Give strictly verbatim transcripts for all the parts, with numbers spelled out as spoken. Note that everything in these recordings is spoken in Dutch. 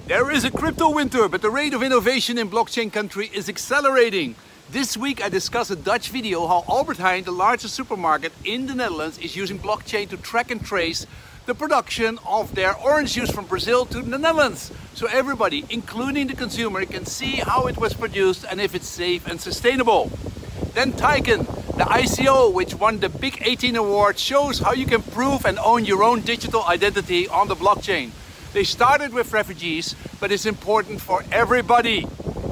There is a crypto winter, but the rate of innovation in blockchain country is accelerating. This week I discuss a Dutch video how Albert Heijn, the largest supermarket in the Netherlands, is using blockchain to track and trace the production of their orange juice from Brazil to the Netherlands. So everybody, including the consumer, can see how it was produced and if it's safe and sustainable. Then Tycoon, the I C O which won the Big eighteen award, shows how you can prove and own your own digital identity on the blockchain. They started with refugees, but it's important for everybody.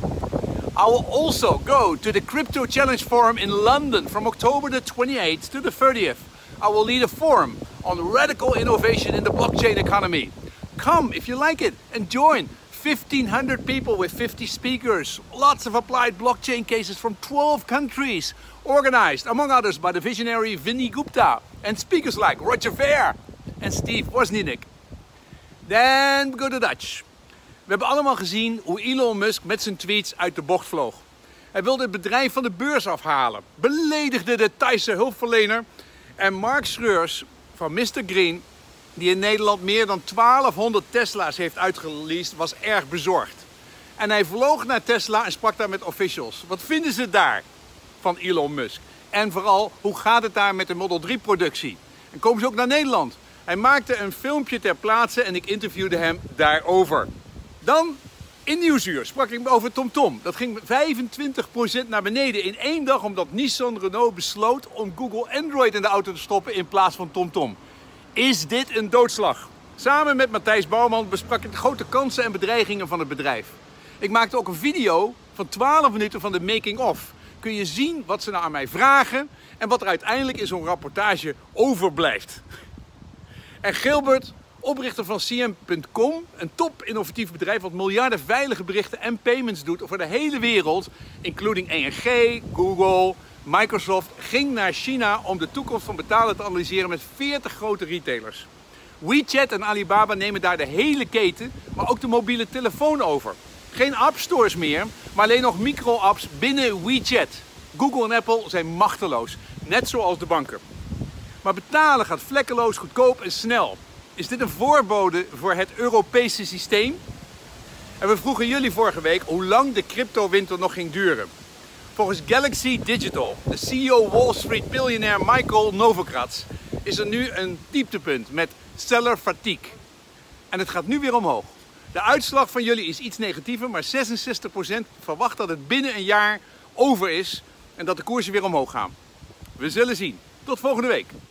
I will also go to the Crypto Challenge Forum in London from October the twenty-eighth to the thirtieth. I will lead a forum on radical innovation in the blockchain economy. Come if you like it and join. fifteen hundred people with fifty speakers. Lots of applied blockchain cases from twelve countries. Organized, among others, by the visionary Vinny Gupta. And speakers like Roger Ver and Steve Wozniak. Then we go to Dutch. We hebben allemaal gezien hoe Elon Musk met zijn tweets uit de bocht vloog. Hij wilde het bedrijf van de beurs afhalen. Beledigde de Thaise hulpverlener. En Mark Schreurs van mister Green, die in Nederland meer dan twaalfhonderd Tesla's heeft uitgeleased, was erg bezorgd. En hij vloog naar Tesla en sprak daar met officials. Wat vinden ze daar van Elon Musk? En vooral, hoe gaat het daar met de Model drie productie? En komen ze ook naar Nederland? Hij maakte een filmpje ter plaatse en ik interviewde hem daarover. Dan, in Nieuwsuur, sprak ik over TomTom. Dat ging vijfentwintig procent naar beneden in één dag, omdat Nissan Renault besloot om Google Android in de auto te stoppen in plaats van TomTom. Is dit een doodslag? Samen met Matthijs Bouwman besprak ik de grote kansen en bedreigingen van het bedrijf. Ik maakte ook een video van twaalf minuten van de making-of. Kun je zien wat ze nou aan mij vragen en wat er uiteindelijk in zo'n rapportage overblijft. En Gilbert, oprichter van C M punt com, een top innovatief bedrijf wat miljarden veilige berichten en payments doet over de hele wereld, including I N G, Google, Microsoft, ging naar China om de toekomst van betalen te analyseren met veertig grote retailers. WeChat en Alibaba nemen daar de hele keten, maar ook de mobiele telefoon over. Geen appstores meer, maar alleen nog micro-apps binnen WeChat. Google en Apple zijn machteloos, net zoals de banken. Maar betalen gaat vlekkeloos, goedkoop en snel. Is dit een voorbode voor het Europese systeem? En we vroegen jullie vorige week hoe lang de cryptowinter nog ging duren. Volgens Galaxy Digital, de C E O Wall Street biljonair Michael Novogratz, is er nu een dieptepunt met seller fatigue. En het gaat nu weer omhoog. De uitslag van jullie is iets negatiever, maar zesenzestig procent verwacht dat het binnen een jaar over is en dat de koersen weer omhoog gaan. We zullen zien. Tot volgende week.